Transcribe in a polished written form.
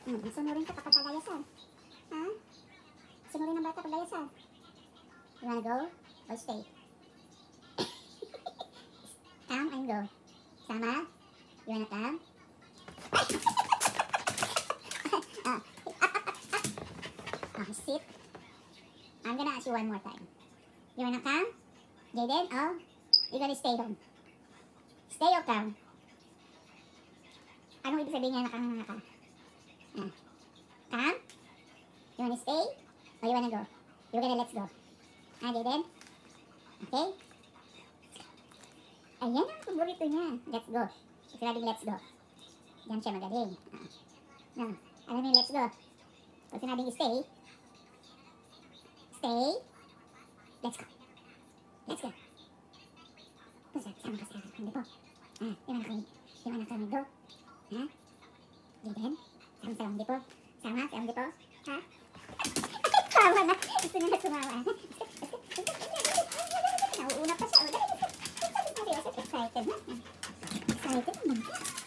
Sunurin ka kapag lalayasan. Ha? Sunurin ng bata pag layasan. You wanna go or stay? Come and go. Sama? You wanna come? Sit. I'm gonna ask you one more time. You wanna come? Jaden? Oh, you're gonna stay home. Stay or come? Anong ibig sabihin niya nakanganga ka? Come? You wanna stay? Or you wanna go? You're gonna let's go. Jaden? Okay? Ayan ang paborito niya. Let's go. Sinabing let's go. Diyan siya magaling. No. Alam mo yung let's go? Pag sinabing stay, stay, let's go. Let's go. Sama ka sa akin. Hindi po. You wanna come and go? Ha? Jaden? Sama, hindi po. Sama, hindi po. Ha? Tawa na. Gusto niya na sumawa. Nauuna pa siya. Excited na. Excited naman.